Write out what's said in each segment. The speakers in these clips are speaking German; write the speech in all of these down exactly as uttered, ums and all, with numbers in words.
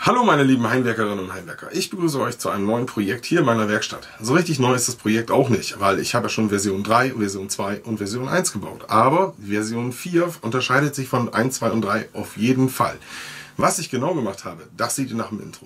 Hallo meine lieben Heimwerkerinnen und Heimwerker, ich begrüße euch zu einem neuen Projekt hier in meiner Werkstatt. So richtig neu ist das Projekt auch nicht, weil ich habe ja schon Version drei, Version zwei und Version eins gebaut. Aber Version vier unterscheidet sich von eins, zwei und drei auf jeden Fall. Was ich genau gemacht habe, das seht ihr nach dem Intro.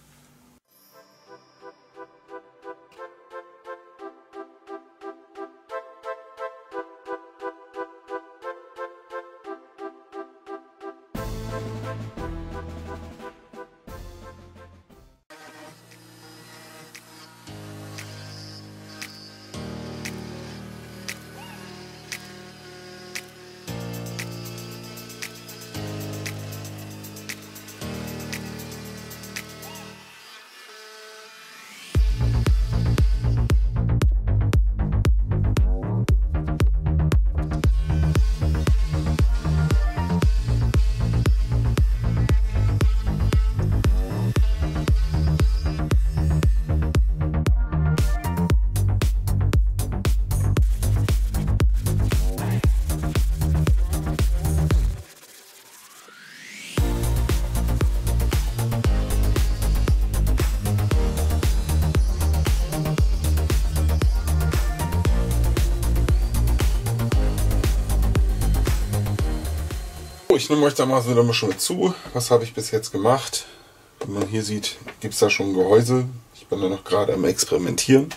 Ich nehme euch da mal wieder mal schon mit zu. Was habe ich bis jetzt gemacht? Wie man hier sieht, gibt es da schon ein Gehäuse. Ich bin da noch gerade am Experimentieren.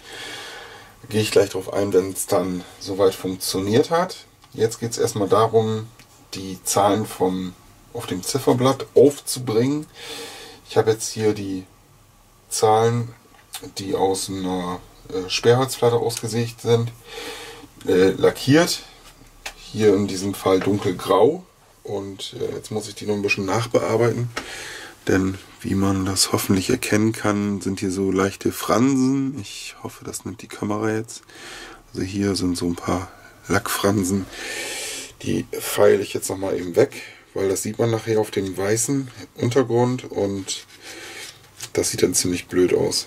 Da gehe ich gleich drauf ein, wenn es dann soweit funktioniert hat. Jetzt geht es erstmal darum, die Zahlen vom, auf dem Zifferblatt aufzubringen. Ich habe jetzt hier die Zahlen, die aus einer äh, Sperrholzplatte ausgesägt sind, äh, lackiert. Hier in diesem Fall dunkelgrau. Und äh, jetzt muss ich die noch ein bisschen nachbearbeiten, denn wie man das hoffentlich erkennen kann, sind hier so leichte Fransen. Ich hoffe, das nimmt die Kamera jetzt. Also hier sind so ein paar Lackfransen, die feile ich jetzt noch mal eben weg, weil das sieht man nachher auf dem weißen Untergrund und das sieht dann ziemlich blöd aus.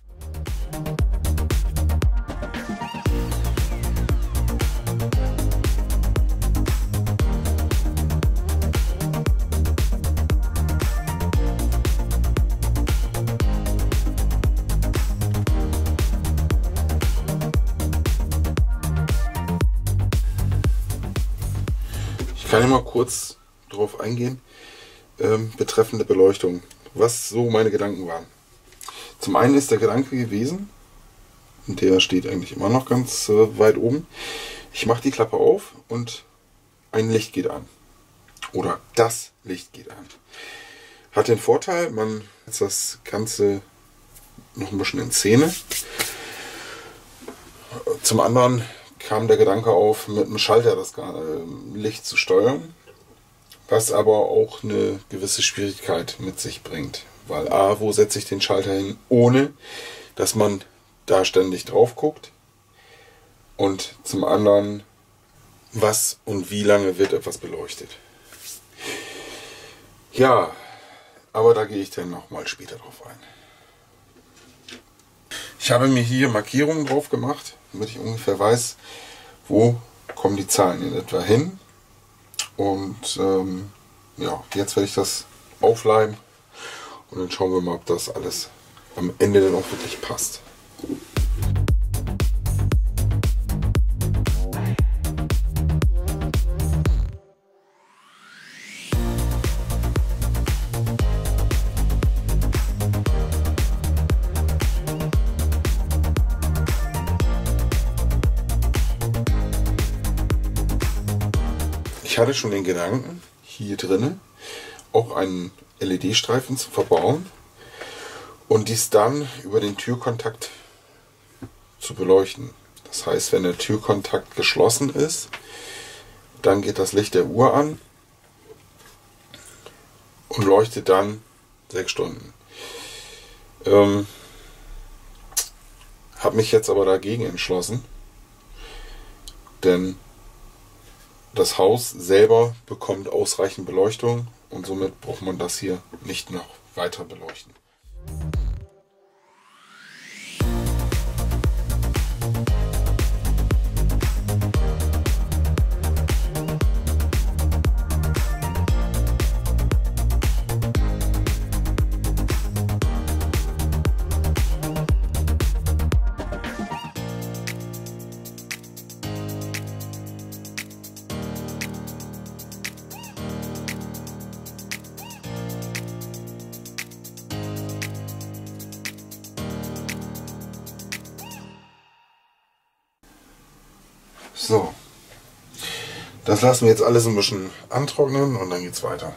Ich kann mal kurz darauf eingehen, ähm, betreffende Beleuchtung, was so meine Gedanken waren. Zum einen ist der Gedanke gewesen, und der steht eigentlich immer noch ganz äh, weit oben, ich mache die Klappe auf und ein Licht geht an. Oder das Licht geht an. Hat den Vorteil, man setzt das Ganze noch ein bisschen in Szene. Zum anderen kam der Gedanke auf, mit einem Schalter das Licht zu steuern, was aber auch eine gewisse Schwierigkeit mit sich bringt. Weil a, wo setze ich den Schalter hin, ohne dass man da ständig drauf guckt? Und zum anderen, was und wie lange wird etwas beleuchtet? Ja, aber da gehe ich dann nochmal später drauf ein. Ich habe mir hier Markierungen drauf gemacht, damit ich ungefähr weiß, wo kommen die Zahlen in etwa hin. Und ähm, ja, jetzt werde ich das aufleimen und dann schauen wir mal, ob das alles am Ende dann auch wirklich passt. Ich hatte schon den Gedanken, hier drinnen auch einen L E D-Streifen zu verbauen und dies dann über den Türkontakt zu beleuchten. Das heißt, wenn der Türkontakt geschlossen ist, dann geht das Licht der Uhr an und leuchtet dann sechs Stunden. Ähm, habe mich jetzt aber dagegen entschlossen, denn das Haus selber bekommt ausreichend Beleuchtung und somit braucht man das hier nicht noch weiter beleuchten. So, das lassen wir jetzt alles ein bisschen antrocknen und dann geht's weiter.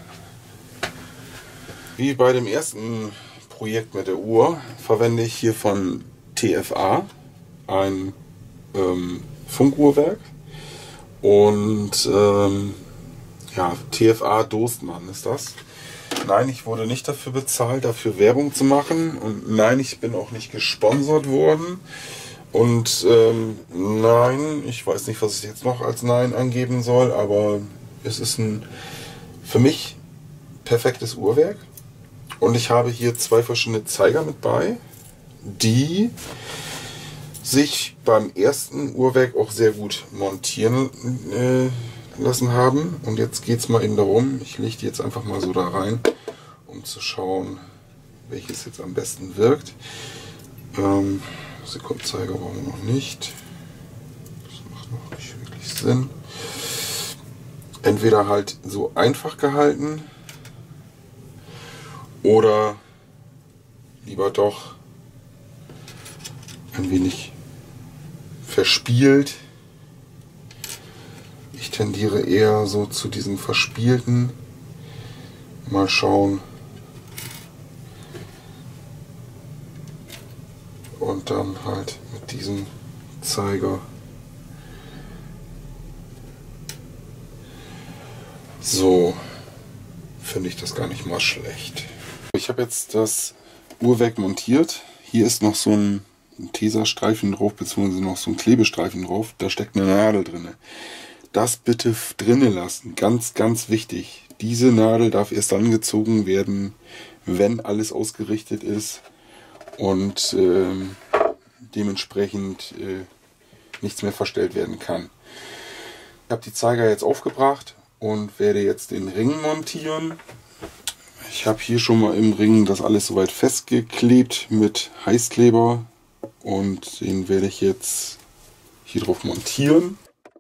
Wie bei dem ersten Projekt mit der Uhr verwende ich hier von T F A ein ähm, Funkuhrwerk und ähm, ja, T F A Dostmann ist das. Nein, ich wurde nicht dafür bezahlt, dafür Werbung zu machen, und nein, ich bin auch nicht gesponsert worden. Und ähm, nein, ich weiß nicht, was ich jetzt noch als Nein angeben soll, aber es ist ein für mich perfektes Uhrwerk. Und ich habe hier zwei verschiedene Zeiger mit bei, die sich beim ersten Uhrwerk auch sehr gut montieren äh, lassen haben. Und jetzt geht es mal eben darum, ich lege die jetzt einfach mal so da rein, um zu schauen, welches jetzt am besten wirkt. Ähm, Sekundenzeiger brauchen wir noch nicht. Das macht noch nicht wirklich Sinn. Entweder halt so einfach gehalten oder lieber doch ein wenig verspielt. Ich tendiere eher so zu diesem verspielten. Mal schauen. Und dann halt mit diesem Zeiger. So finde ich das gar nicht mal schlecht. Ich habe jetzt das Uhrwerk montiert. Hier ist noch so ein Tesastreifen drauf, beziehungsweise noch so ein Klebestreifen drauf. Da steckt eine Nadel drin. Das bitte drinnen lassen. Ganz, ganz wichtig. Diese Nadel darf erst dann gezogen werden, wenn alles ausgerichtet ist und äh, dementsprechend äh, nichts mehr verstellt werden kann. Ich habe die Zeiger jetzt aufgebracht und werde jetzt den Ring montieren. Ich habe hier schon mal im Ring das alles soweit festgeklebt mit Heißkleber und den werde ich jetzt hier drauf montieren.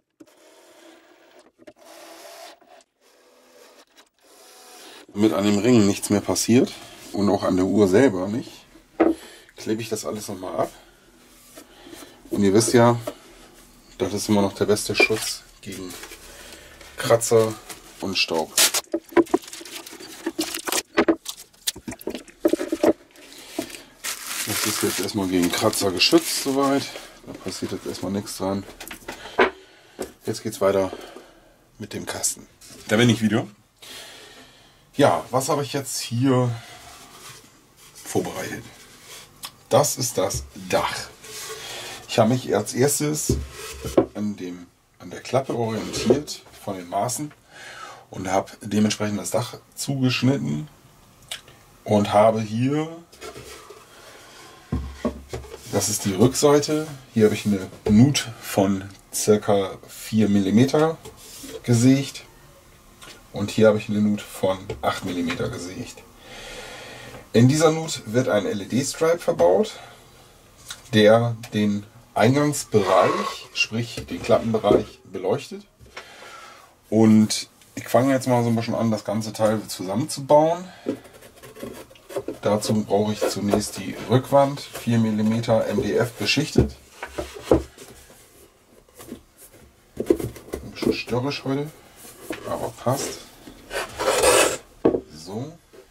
Damit an dem Ring nichts mehr passiert und auch an der Uhr selber nicht, klebe ich das alles nochmal ab. Und ihr wisst ja, das ist immer noch der beste Schutz gegen Kratzer und Staub. Das ist jetzt erstmal gegen Kratzer geschützt soweit. Da passiert jetzt erstmal nichts dran. Jetzt geht es weiter mit dem Kasten. Da bin ich wieder. Ja, was habe ich jetzt hier vorbereitet? Das ist das Dach. Ich habe mich als erstes an, dem, an der Klappe orientiert von den Maßen und habe dementsprechend das Dach zugeschnitten und habe hier, das ist die Rückseite, hier habe ich eine Nut von ca. vier Millimeter gesägt und hier habe ich eine Nut von acht Millimeter gesägt. In dieser Nut wird ein L E D-Stripe verbaut, der den Eingangsbereich, sprich den Klappenbereich, beleuchtet. Und ich fange jetzt mal so ein bisschen an, das ganze Teil zusammenzubauen. Dazu brauche ich zunächst die Rückwand, vier Millimeter M D F beschichtet. Ein bisschen störrisch heute, aber passt. So.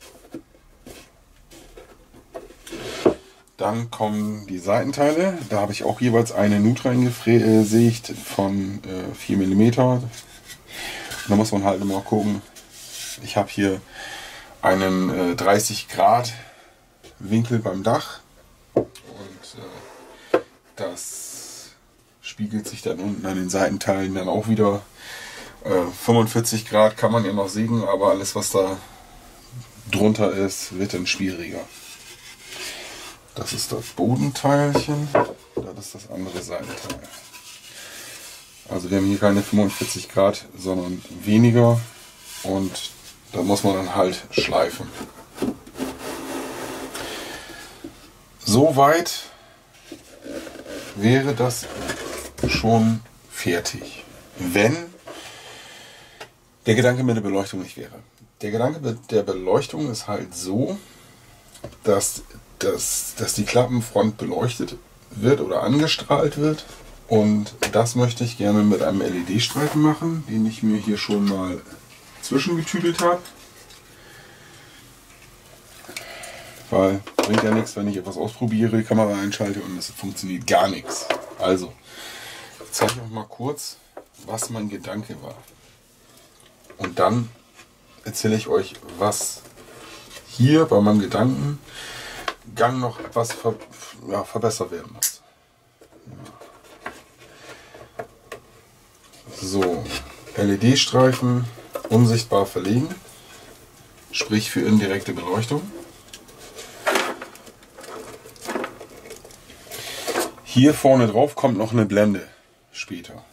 Dann kommen die Seitenteile. Da habe ich auch jeweils eine Nut reingesägt von äh, vier Millimeter. Da muss man halt immer gucken. Ich habe hier einen äh, dreißig Grad Winkel beim Dach. Und äh, das spiegelt sich dann unten an den Seitenteilen dann auch wieder. Äh, fünfundvierzig Grad kann man ja noch sägen, aber alles was da drunter ist, wird dann schwieriger. Das ist das Bodenteilchen, das ist das andere Seitenteil. Also wir haben hier keine fünfundvierzig Grad, sondern weniger und da muss man dann halt schleifen. Soweit wäre das schon fertig, wenn der Gedanke mit der Beleuchtung nicht wäre. Der Gedanke mit der Beleuchtung ist halt so, dass Dass, dass die Klappenfront beleuchtet wird oder angestrahlt wird Und das möchte ich gerne mit einem L E D-Streifen machen, den ich mir hier schon mal zwischengetüdelt habe. Weil bringt ja nichts, wenn ich etwas ausprobiere, die Kamera einschalte und es funktioniert gar nichts. Also, ich zeige euch mal kurz, was mein Gedanke war. Und dann erzähle ich euch, was hier bei meinem Gedankengang noch etwas ver ja, verbessert werden muss. So, L E D-Streifen unsichtbar verlegen, sprich für indirekte Beleuchtung. Hier vorne drauf kommt noch eine Blende später.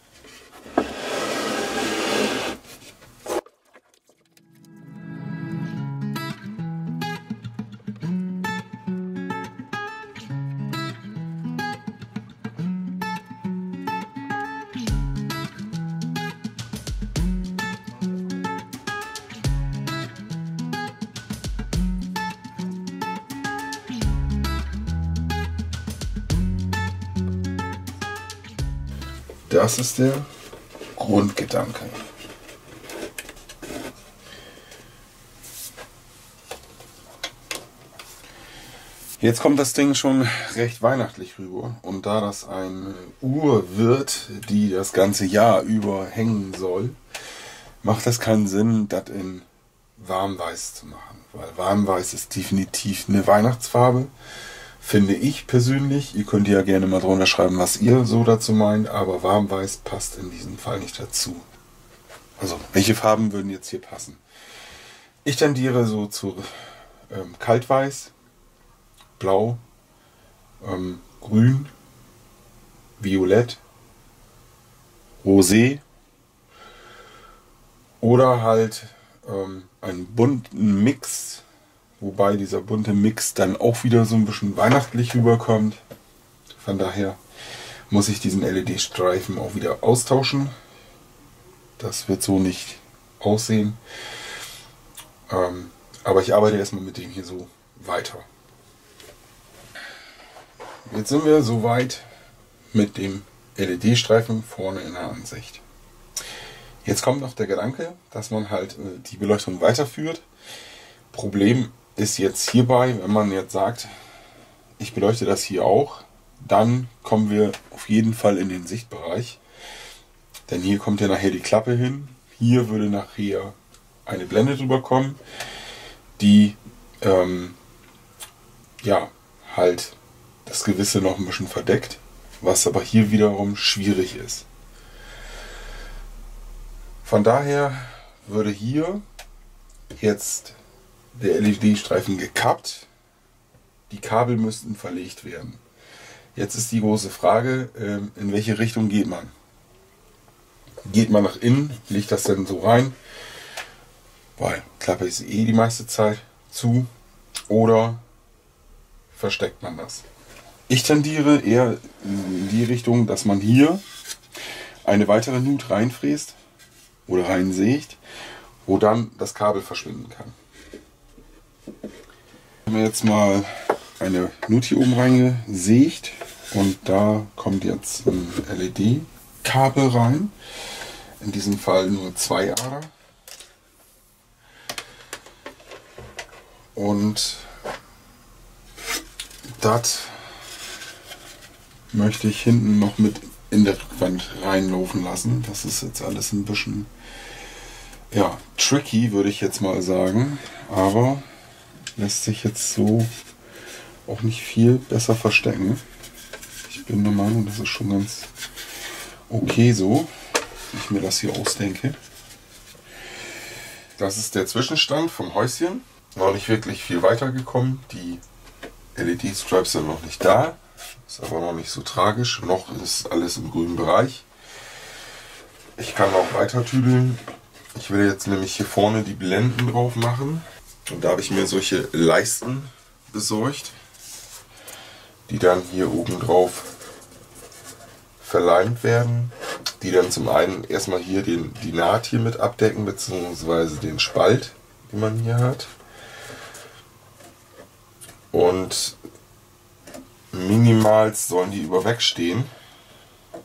Das ist der Grundgedanke. Jetzt kommt das Ding schon recht weihnachtlich rüber und da das eine Uhr wird, die das ganze Jahr über hängen soll, macht es keinen Sinn, das in Warmweiß zu machen, weil Warmweiß ist definitiv eine Weihnachtsfarbe. Finde ich persönlich, ihr könnt ja gerne mal drunter schreiben, was ihr so dazu meint, aber Warmweiß passt in diesem Fall nicht dazu. Also, welche Farben würden jetzt hier passen? Ich tendiere so zu ähm, Kaltweiß, Blau, ähm, Grün, Violett, Rosé oder halt ähm, einen bunten Mix. Wobei dieser bunte Mix dann auch wieder so ein bisschen weihnachtlich rüberkommt. Von daher muss ich diesen L E D-Streifen auch wieder austauschen. Das wird so nicht aussehen. Ähm, aber ich arbeite erstmal mit dem hier so weiter. Jetzt sind wir soweit mit dem L E D-Streifen vorne in der Ansicht. Jetzt kommt noch der Gedanke, dass man halt äh, die Beleuchtung weiterführt. Problem ist jetzt hierbei, wenn man jetzt sagt, ich beleuchte das hier auch, dann kommen wir auf jeden Fall in den Sichtbereich. Denn hier kommt ja nachher die Klappe hin. Hier würde nachher eine Blende drüber kommen, die ähm, ja halt das Gewisse noch ein bisschen verdeckt, was aber hier wiederum schwierig ist. Von daher würde hier jetzt der L E D-Streifen gekappt, die Kabel müssten verlegt werden. Jetzt ist die große Frage, in welche Richtung geht man? Geht man nach innen, legt das dann so rein, weil Klappe ist eh die meiste Zeit zu, oder versteckt man das? Ich tendiere eher in die Richtung, dass man hier eine weitere Nut reinfräst oder reinsägt, wo dann das Kabel verschwinden kann. Ich habe jetzt mal eine Nut hier oben reingesägt und da kommt jetzt ein L E D-Kabel rein. In diesem Fall nur zwei Ader. Und das möchte ich hinten noch mit in der Rückwand reinlaufen lassen. Das ist jetzt alles ein bisschen ja, tricky, würde ich jetzt mal sagen. Aber lässt sich jetzt so auch nicht viel besser verstecken. Ich bin der Meinung, das ist schon ganz okay so, wie ich mir das hier ausdenke. Das ist der Zwischenstand vom Häuschen. Noch nicht wirklich viel weitergekommen. Die L E D-Stripes sind noch nicht da. Ist aber noch nicht so tragisch. Noch ist alles im grünen Bereich. Ich kann auch weiter tüdeln. Ich will jetzt nämlich hier vorne die Blenden drauf machen. Und da habe ich mir solche Leisten besorgt, die dann hier oben drauf verleimt werden. Die dann zum einen erstmal hier den, die Naht hier mit abdecken, beziehungsweise den Spalt, den man hier hat. Und minimal sollen die über weg stehen.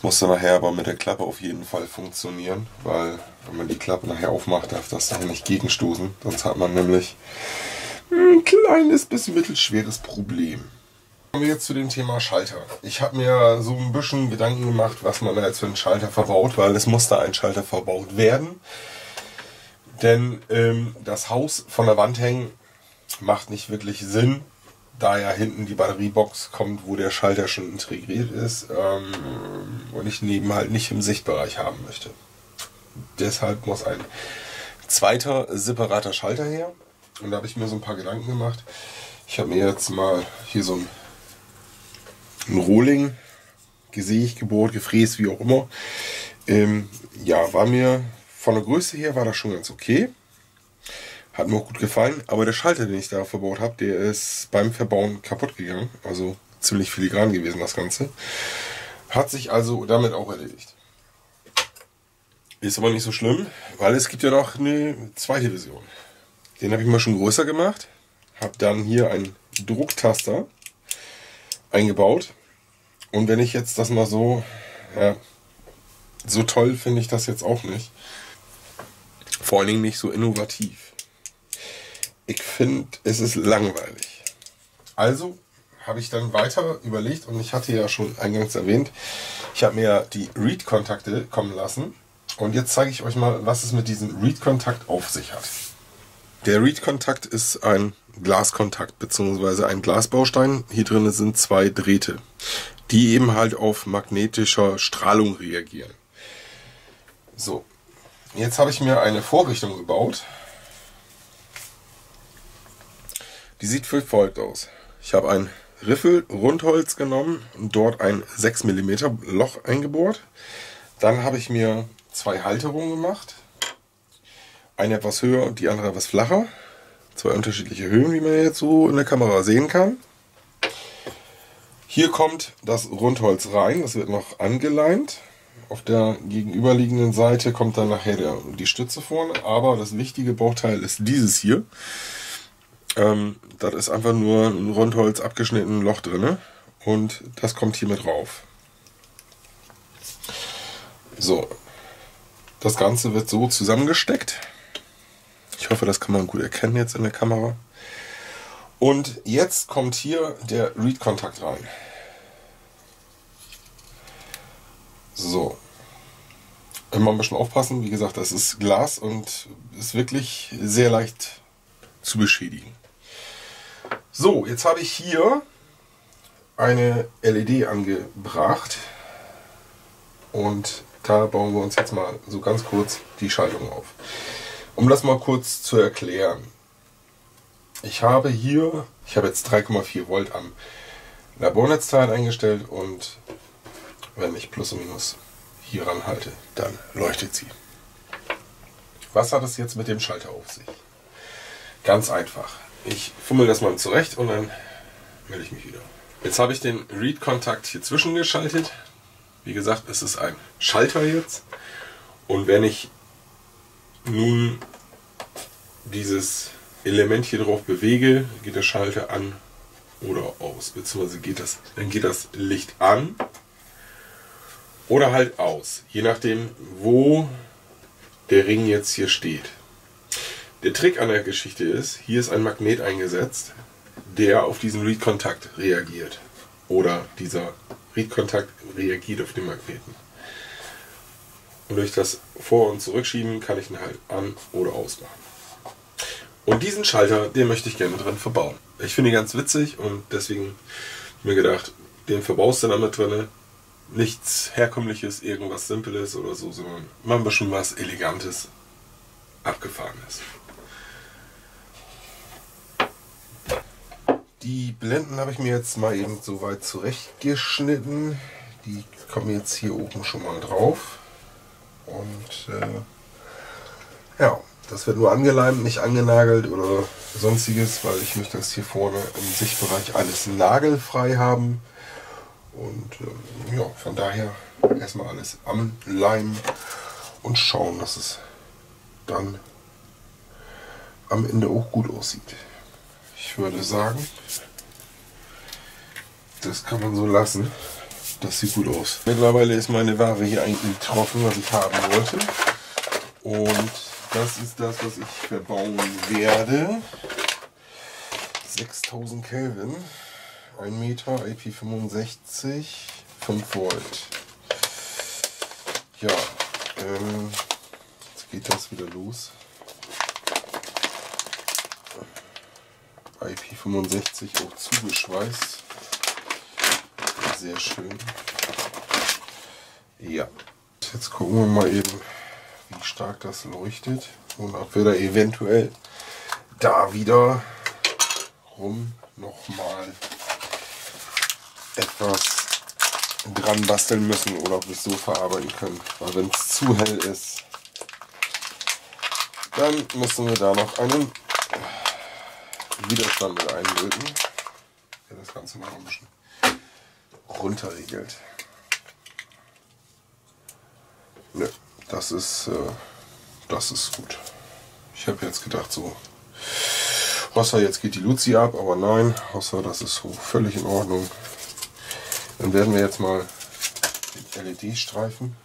muss dann nachher aber mit der Klappe auf jeden Fall funktionieren, weil wenn man die Klappe nachher aufmacht, darf das daher nicht gegenstoßen. Sonst hat man nämlich ein kleines bis mittelschweres Problem. Kommen wir jetzt zu dem Thema Schalter. Ich habe mir so ein bisschen Gedanken gemacht, was man da jetzt für einen Schalter verbaut, weil es muss da ein Schalter verbaut werden. Denn ähm, das Haus von der Wand hängen macht nicht wirklich Sinn, da ja hinten die Batteriebox kommt, wo der Schalter schon integriert ist ähm, und ich neben halt nicht im Sichtbereich haben möchte. Deshalb muss ein zweiter separater Schalter her. Und da habe ich mir so ein paar Gedanken gemacht. Ich habe mir jetzt mal hier so ein, ein Rohling, gesägt, gebohrt, gefräst, wie auch immer. Ähm, ja, war mir von der Größe her war das schon ganz okay. Hat mir auch gut gefallen. Aber der Schalter, den ich da verbaut habe, der ist beim Verbauen kaputt gegangen. Also ziemlich filigran gewesen das Ganze. Hat sich also damit auch erledigt. Ist aber nicht so schlimm, weil es gibt ja noch eine zweite Version. Den habe ich mal schon größer gemacht. Habe dann hier einen Drucktaster eingebaut. Und wenn ich jetzt das mal so... Ja, so toll finde ich das jetzt auch nicht. Vor allen Dingen nicht so innovativ. Ich finde, es ist langweilig. Also habe ich dann weiter überlegt und ich hatte ja schon eingangs erwähnt, ich habe mir die Reed-Kontakte kommen lassen und jetzt zeige ich euch mal, was es mit diesem Reed-Kontakt auf sich hat. Der Reed-Kontakt ist ein Glaskontakt bzw. ein Glasbaustein. Hier drin sind zwei Drähte, die eben halt auf magnetischer Strahlung reagieren. So, jetzt habe ich mir eine Vorrichtung gebaut. Die sieht wie folgt aus. Ich habe ein Riffel-Rundholz genommen und dort ein sechs Millimeter Loch eingebohrt. Dann habe ich mir zwei Halterungen gemacht. Eine etwas höher und die andere etwas flacher. Zwei unterschiedliche Höhen, wie man jetzt so in der Kamera sehen kann. Hier kommt das Rundholz rein. Das wird noch angeleint. Auf der gegenüberliegenden Seite kommt dann nachher der, die Stütze vorne. Aber das wichtige Bauteil ist dieses hier. Ähm, das ist einfach nur ein Rundholz abgeschnitten, ein Loch drin und das kommt hier mit drauf. So, das Ganze wird so zusammengesteckt. Ich hoffe, das kann man gut erkennen jetzt in der Kamera. Und jetzt kommt hier der Reed-Kontakt rein. So, immer ein bisschen aufpassen. Wie gesagt, das ist Glas und ist wirklich sehr leicht zu beschädigen. So, jetzt habe ich hier eine L E D angebracht und da bauen wir uns jetzt mal so ganz kurz die Schaltung auf. Um das mal kurz zu erklären. Ich habe hier, ich habe jetzt drei Komma vier Volt am Labornetzteil eingestellt und wenn ich Plus und Minus hier ranhalte, dann leuchtet sie. Was hat es jetzt mit dem Schalter auf sich? Ganz einfach. Ich fummel das mal zurecht und dann melde ich mich wieder. Jetzt habe ich den Reed-Kontakt hier zwischengeschaltet. Wie gesagt, es ist ein Schalter jetzt. Und wenn ich nun dieses Element hier drauf bewege, geht der Schalter an oder aus. Beziehungsweise geht das, dann geht das Licht an oder halt aus. Je nachdem, wo der Ring jetzt hier steht. Der Trick an der Geschichte ist, hier ist ein Magnet eingesetzt, der auf diesen Reed-Kontakt reagiert. Oder dieser Reed-Kontakt reagiert auf den Magneten. Und durch das Vor- und Zurückschieben kann ich ihn halt an- oder ausmachen. Und diesen Schalter, den möchte ich gerne drin verbauen. Ich finde ihn ganz witzig und deswegen habe ich mir gedacht, den verbaust du damit drin. Nichts Herkömmliches, irgendwas Simples oder so, sondern mal ein bisschen was Elegantes, Abgefahrenes. Die Blenden habe ich mir jetzt mal eben so weit zurechtgeschnitten. Die kommen jetzt hier oben schon mal drauf. Und äh, ja, das wird nur angeleimt, nicht angenagelt oder sonstiges, weil ich möchte das hier vorne im Sichtbereich alles nagelfrei haben. Und äh, ja, von daher erstmal alles anleimen und schauen, dass es dann am Ende auch gut aussieht. Ich würde sagen, das kann man so lassen. das sieht gut aus. Mittlerweile ist meine Ware hier eigentlich trocken, was ich haben wollte. Und das ist das, was ich verbauen werde. sechstausend Kelvin, ein Meter, I P fünfundsechzig, fünf Volt. Ja, ähm, jetzt geht das wieder los. I P fünfundsechzig auch zugeschweißt. Sehr schön. Ja, jetzt gucken wir mal eben, wie stark das leuchtet und ob wir da eventuell da wieder rum nochmal etwas dran basteln müssen oder ob wir es so verarbeiten können. Weil wenn es zu hell ist, dann müssen wir da noch einen Widerstand mit einlöten, der das Ganze noch ein bisschen runterregelt. Ne, das ist, äh, das ist gut. Ich habe jetzt gedacht so, außer jetzt geht die Luzi ab, aber nein, außer das ist so völlig in Ordnung. Dann werden wir jetzt mal den L E D-Streifen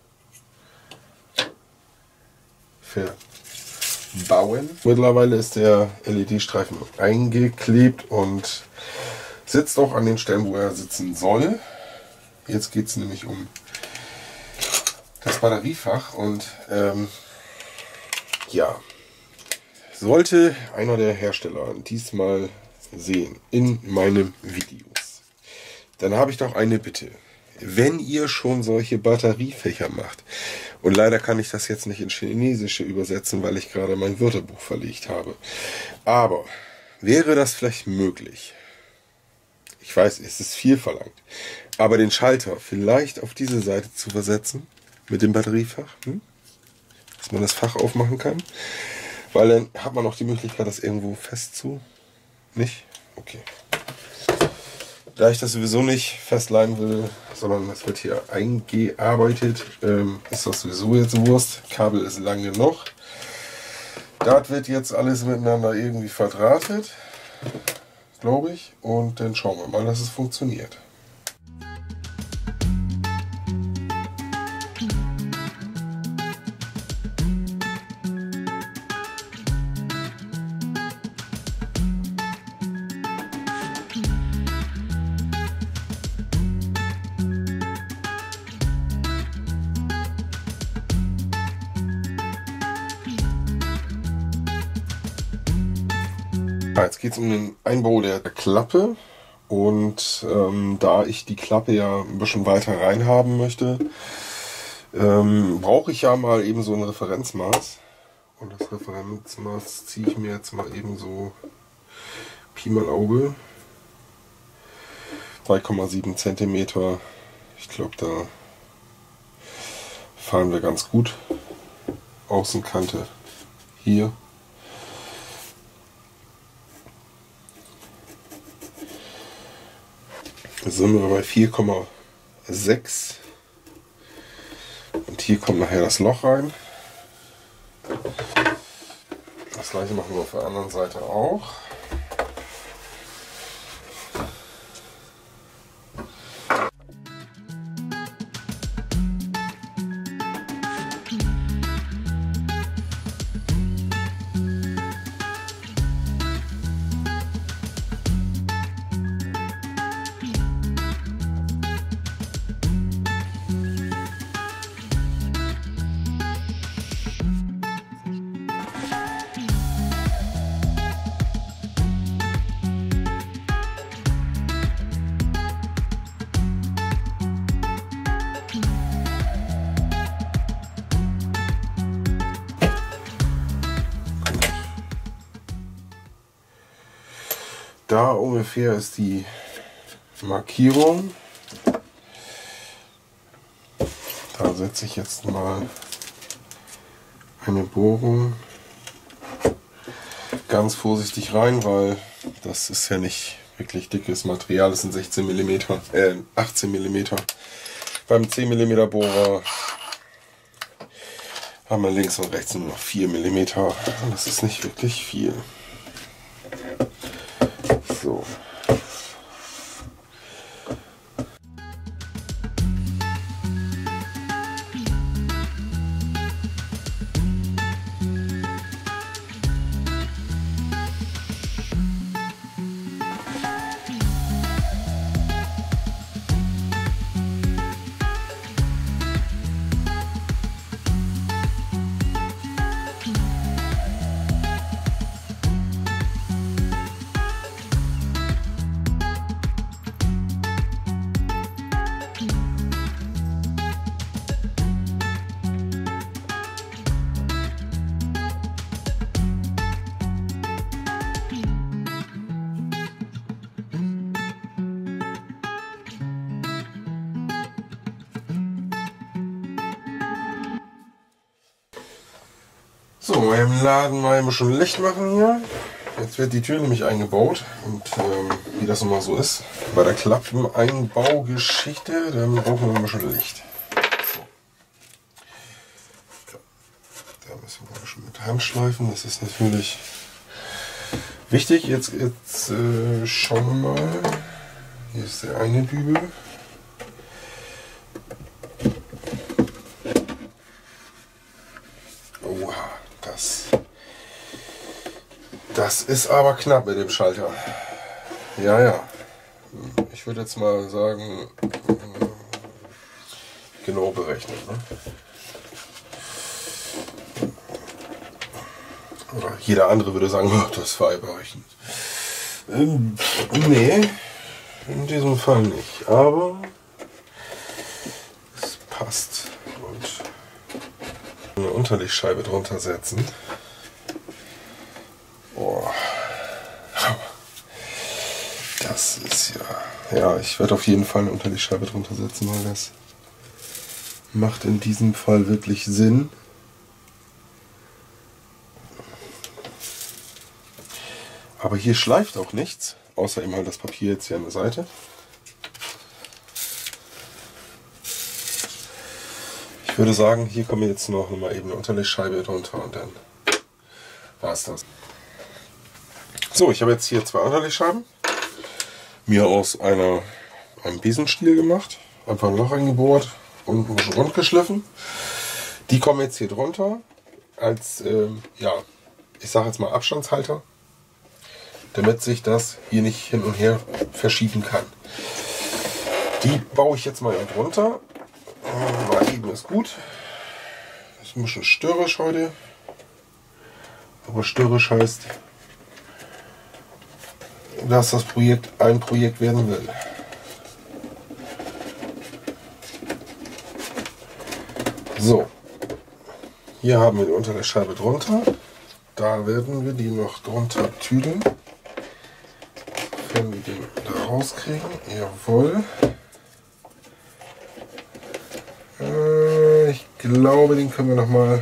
verbauen. Mittlerweile ist der L E D-Streifen eingeklebt und sitzt auch an den Stellen, wo er sitzen soll. Jetzt geht es nämlich um das Batteriefach und ähm, ja, sollte einer der Hersteller diesmal sehen in meinen Videos, dann habe ich doch eine Bitte. Wenn ihr schon solche Batteriefächer macht, und leider kann ich das jetzt nicht ins Chinesische übersetzen, weil ich gerade mein Wörterbuch verlegt habe, aber wäre das vielleicht möglich, ich weiß, es ist viel verlangt, aber den Schalter vielleicht auf diese Seite zu versetzen mit dem Batteriefach, hm? dass man das Fach aufmachen kann, weil dann hat man auch die Möglichkeit, das irgendwo fest zu... Nicht? Okay. Da ich das sowieso nicht festleihen will, sondern es wird hier eingearbeitet, ähm, ist das sowieso jetzt Wurst. Kabel ist lang genug. Das wird jetzt alles miteinander irgendwie verdrahtet, glaube ich. Und dann schauen wir mal, dass es funktioniert. Jetzt geht es um den Einbau der Klappe und ähm, da ich die Klappe ja ein bisschen weiter rein haben möchte, ähm, brauche ich ja mal eben so ein Referenzmaß und das Referenzmaß ziehe ich mir jetzt mal eben so Pi mal Auge, zwei Komma sieben Zentimeter, ich glaube da fahren wir ganz gut, Außenkante hier. Jetzt sind wir bei vier Komma sechs und hier kommt nachher das Loch rein. Das gleiche machen wir auf der anderen Seite auch. Da ungefähr ist die Markierung. Da setze ich jetzt mal eine Bohrung ganz vorsichtig rein, weil das ist ja nicht wirklich dickes Material. Das sind sechzehn Millimeter, äh, achtzehn Millimeter. Beim zehn Millimeter Bohrer haben wir links und rechts nur noch vier Millimeter. Und das ist nicht wirklich viel. So. So, mal im Laden mal ein bisschen Licht machen hier. Jetzt wird die Tür nämlich eingebaut und ähm, wie das immer so ist, bei der Klappeneinbaugeschichte, dann brauchen wir ein bisschen Licht. So. Da müssen wir ein bisschen mit Handschleifen, das ist natürlich wichtig. Jetzt, jetzt äh, schauen wir mal, hier ist der eine Dübel. Oha, das... Das ist aber knapp mit dem Schalter. Ja, ja. Ich würde jetzt mal sagen, genau berechnet. Ne? Oder jeder andere würde sagen, oh, das war berechnet. Ähm, nee, in diesem Fall nicht. Aber es passt. Und eine Unterlegscheibe drunter setzen. Oh. Das ist ja... Ja, ich werde auf jeden Fall eine Unterlegscheibe drunter setzen, weil das macht in diesem Fall wirklich Sinn. Aber hier schleift auch nichts, außer eben halt das Papier jetzt hier an der Seite. Ich würde sagen, hier kommen jetzt noch mal eben eine Unterlegscheibe drunter und dann war es das. So, ich habe jetzt hier zwei Unterlegscheiben mir aus einer, einem Besenstiel gemacht, einfach ein Loch reingebohrt und ein bisschen rund geschliffen. Die kommen jetzt hier drunter als, ähm, ja, ich sage jetzt mal Abstandshalter, damit sich das hier nicht hin und her verschieben kann. Die baue ich jetzt mal eben drunter. Mal eben ist gut. Ist ein bisschen störrisch heute, aber störrisch heißt, dass das Projekt ein Projekt werden will. So, hier haben wir die Unterlegscheibe drunter. Da werden wir die noch drunter tüdeln. Wenn wir den da rauskriegen, jawohl. Äh, ich glaube, den können wir noch mal.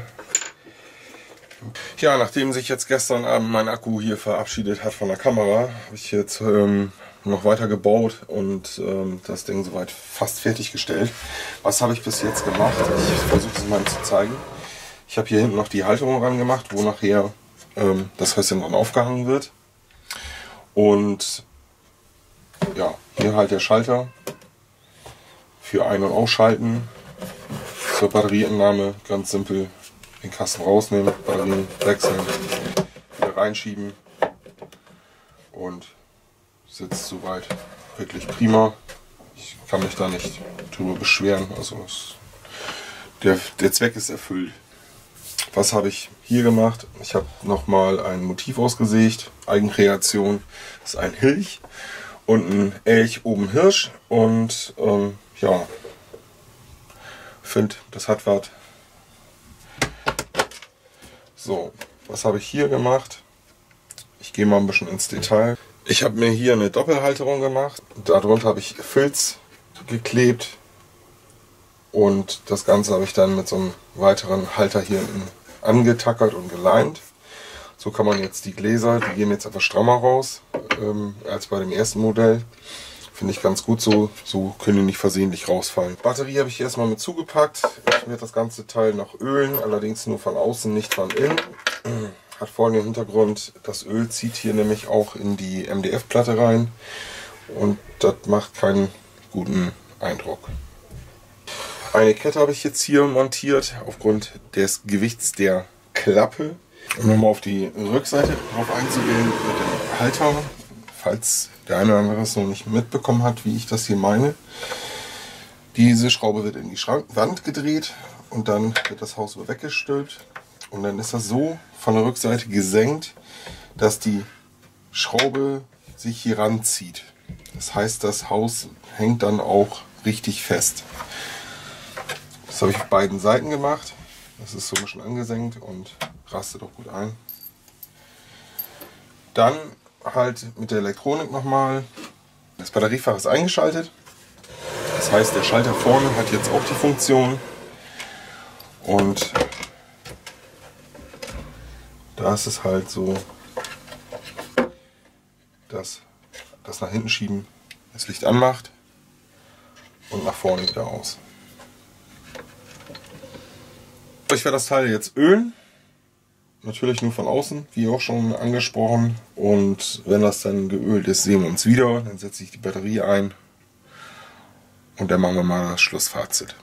Ja, nachdem sich jetzt gestern Abend mein Akku hier verabschiedet hat von der Kamera, habe ich jetzt ähm, noch weiter gebaut und ähm, das Ding soweit fast fertiggestellt. Was habe ich bis jetzt gemacht? Ich versuche es mal zu zeigen. Ich habe hier hinten noch die Halterung ran gemacht, wo nachher ähm, das Häuschen dran aufgehangen wird. Und ja, hier halt der Schalter für Ein- und Ausschalten. Zur Batterieentnahme ganz simpel. Den Kasten rausnehmen, Batterien wechseln, wieder reinschieben und sitzt soweit wirklich prima. Ich kann mich da nicht drüber beschweren, also es, der, der Zweck ist erfüllt. Was habe ich hier gemacht? Ich habe nochmal ein Motiv ausgesägt, Eigenkreation, das ist ein Hilch und ein Elch oben Hirsch und ähm, ja, finde, das hat was. So, was habe ich hier gemacht? Ich gehe mal ein bisschen ins Detail. Ich habe mir hier eine Doppelhalterung gemacht. Darunter habe ich Filz geklebt. Und das Ganze habe ich dann mit so einem weiteren Halter hier angetackert und geleimt. So kann man jetzt die Gläser, die gehen jetzt etwas strammer raus ähm, als bei dem ersten Modell. Finde ich ganz gut so, so können die nicht versehentlich rausfallen. Batterie habe ich hier erstmal mit zugepackt. Ich werde das ganze Teil noch ölen, allerdings nur von außen, nicht von innen. Hat folgenden Hintergrund, das Öl zieht hier nämlich auch in die M D F-Platte rein und das macht keinen guten Eindruck. Eine Kette habe ich jetzt hier montiert, aufgrund des Gewichts der Klappe. Um nochmal auf die Rückseite drauf einzugehen mit dem Halter, falls der eine oder andere es noch nicht mitbekommen hat, wie ich das hier meine. Diese Schraube wird in die Schrank Wand gedreht und dann wird das Haus so weggestülpt. Und dann ist das so von der Rückseite gesenkt, dass die Schraube sich hier ranzieht. Das heißt, das Haus hängt dann auch richtig fest. Das habe ich auf beiden Seiten gemacht. Das ist so ein bisschen angesenkt und rastet auch gut ein. Dann halt mit der Elektronik nochmal. Das Batteriefach ist eingeschaltet. Das heißt, der Schalter vorne hat jetzt auch die Funktion. Und da ist es halt so, dass das nach hinten schieben das Licht anmacht und nach vorne wieder aus. Ich werde das Teil jetzt ölen. Natürlich nur von außen, wie auch schon angesprochen. Und wenn das dann geölt ist, sehen wir uns wieder. Dann setze ich die Batterie ein. Und dann machen wir mal das Schlussfazit.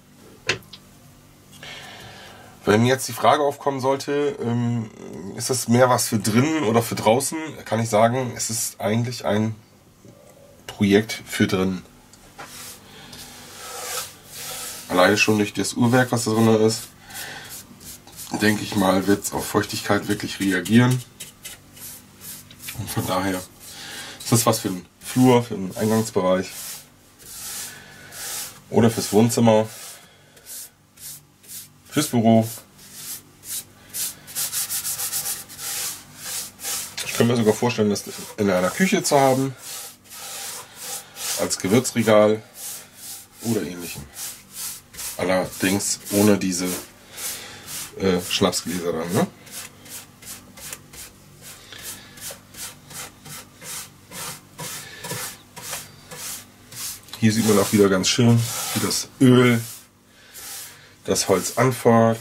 Wenn jetzt die Frage aufkommen sollte, ähm, ist das mehr was für drinnen oder für draußen, kann ich sagen, es ist eigentlich ein Projekt für drinnen. Alleine schon durch das Uhrwerk, was da drin ist, denke ich mal, wird es auf Feuchtigkeit wirklich reagieren. Und von daher ist das was für den Flur, für den Eingangsbereich oder fürs Wohnzimmer, fürs Büro. Ich könnte mir sogar vorstellen, das in einer Küche zu haben, als Gewürzregal oder ähnlichem. Allerdings ohne diese äh, Schnapsgläser dann, ne? Hier sieht man auch wieder ganz schön, wie das Öl das Holz anfährt.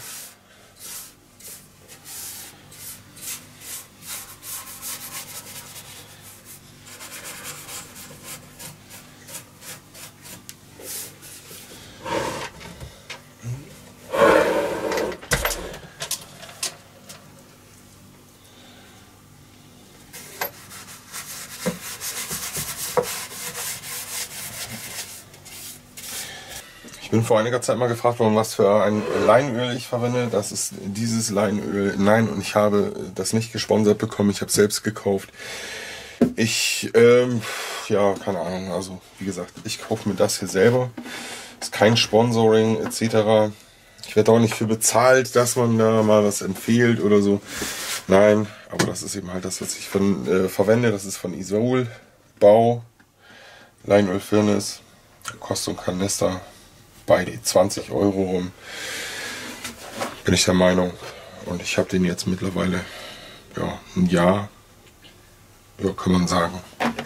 Ich bin vor einiger Zeit mal gefragt worden, was für ein Leinöl ich verwende. Das ist dieses Leinöl. Nein, und ich habe das nicht gesponsert bekommen. Ich habe es selbst gekauft. Ich, ähm, ja, keine Ahnung. Also, wie gesagt, ich kaufe mir das hier selber. Ist kein Sponsoring et cetera. Ich werde auch nicht für bezahlt, dass man da mal was empfiehlt oder so. Nein, aber das ist eben halt das, was ich von, äh, verwende. Das ist von Isol Bau. Leinöl Firnis. Kostet ein Kanister bei die zwanzig Euro rum, bin ich der Meinung. Und ich habe den jetzt mittlerweile ja, ein Jahr, ja, kann man sagen.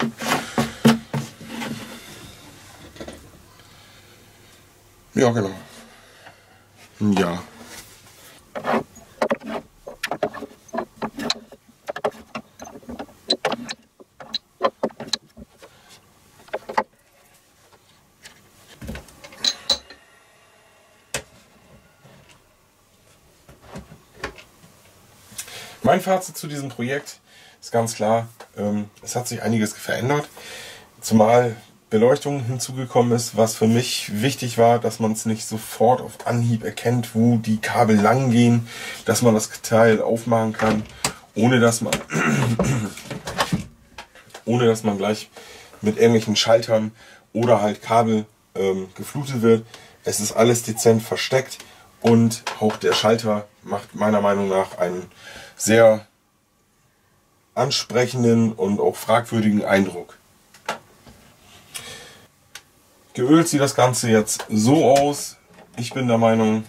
Ja, genau. Ein Jahr. Mein Fazit zu diesem Projekt ist ganz klar, ähm, es hat sich einiges verändert, zumal Beleuchtung hinzugekommen ist, was für mich wichtig war, dass man es nicht sofort auf Anhieb erkennt, wo die Kabel lang gehen, dass man das Teil aufmachen kann, ohne dass man, ohne dass man gleich mit irgendwelchen Schaltern oder halt Kabel ähm, geflutet wird. Es ist alles dezent versteckt und auch der Schalter macht meiner Meinung nach einen sehr ansprechenden und auch fragwürdigen Eindruck. Geölt sieht das Ganze jetzt so aus. Ich bin der Meinung,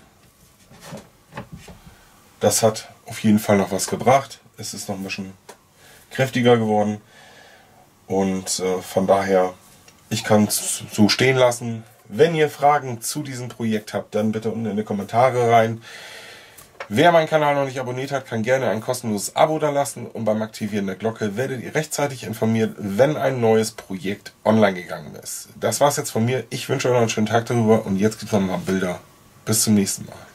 das hat auf jeden Fall noch was gebracht. Es ist noch ein bisschen kräftiger geworden und äh, von daher, ich kann es so stehen lassen. Wenn ihr Fragen zu diesem Projekt habt, dann bitte unten in die Kommentare rein. Wer meinen Kanal noch nicht abonniert hat, kann gerne ein kostenloses Abo da lassen und beim Aktivieren der Glocke werdet ihr rechtzeitig informiert, wenn ein neues Projekt online gegangen ist. Das war's jetzt von mir. Ich wünsche euch noch einen schönen Tag darüber und jetzt gibt es noch mal Bilder. Bis zum nächsten Mal.